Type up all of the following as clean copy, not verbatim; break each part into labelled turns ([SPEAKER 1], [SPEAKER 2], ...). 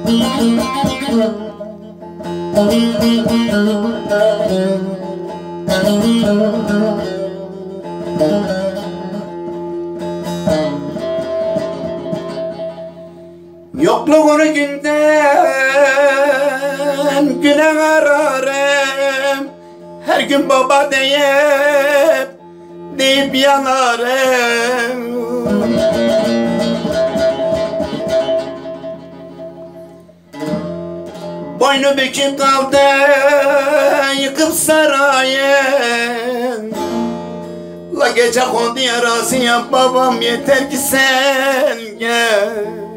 [SPEAKER 1] Yokluğunu günden güne ararım, her gün baba deyip yanarım. Boynu bükük kaldı yıkıp sarayım. La gece kondu yarasıya babam, yeter ki sen gel.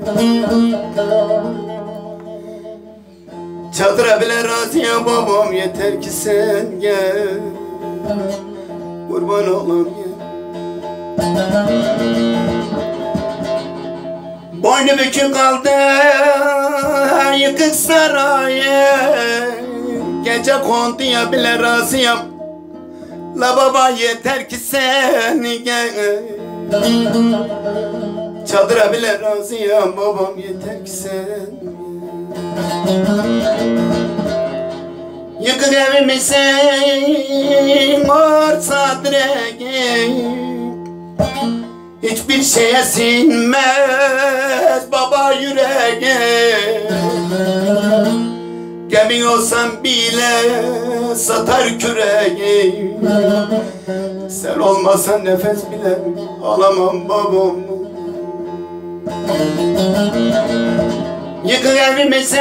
[SPEAKER 1] Çadıra bile razıya babam, yeter ki sen gel. Kurban olam gel. Boynu bükük kaldı yıkık sarayım. Gece konduya bile razıyam. La baba yeter ki sen gel. Çadıra bile razıyam babam, yeter ki sen gel. Yıkık evimizin orta direği, hiçbir şeye sinmez baba yüreğe. Gemin olsam bile satar küreği, sen olmasan nefes bile alamam babam. Yıkık evimize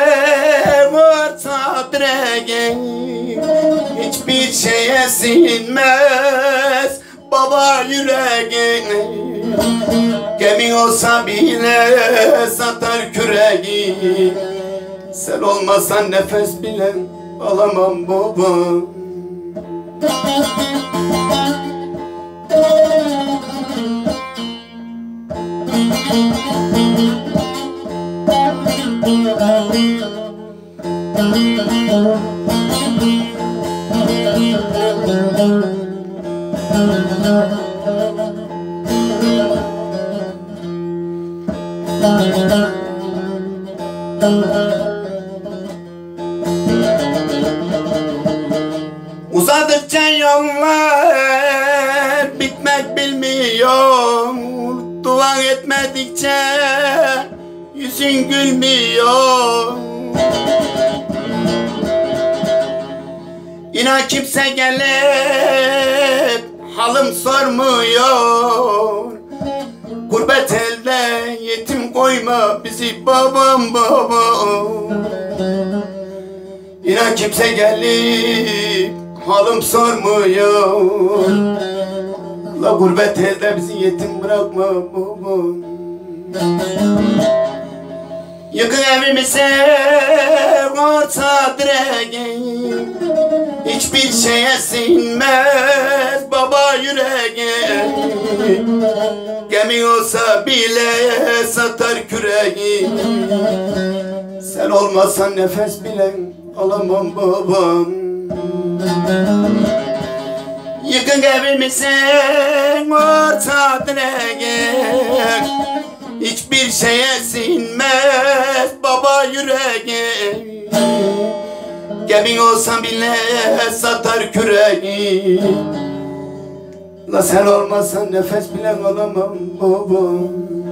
[SPEAKER 1] orta direği, hiçbir şeye sinmez baba yüreği. Gemin olsa bile satar küreği, sen olmasan nefes bile alamam babam. Uzadıkça yollar bitmek bilmiyor, dua etmedikçe yüzün gülmüyor. İnan kimse gelip halım sormuyor. Gurbet elde yetim koyma bizi babam babam. İnan kimse gelip halım sormuyor. La gurbet elde bizi yetim bırakma babam. Yıkık evimize orta direği, hiçbir şeye sinmez baba yüreğe. Gemi olsa bile satar küreği, sen olmasan nefes bile alamam babam. Yıkık evimize orta direği, hiçbir şeye sinmez baba yüreğe. Gemin olsan bile satar küreği, la sen olmasan nefes bile alamam babam.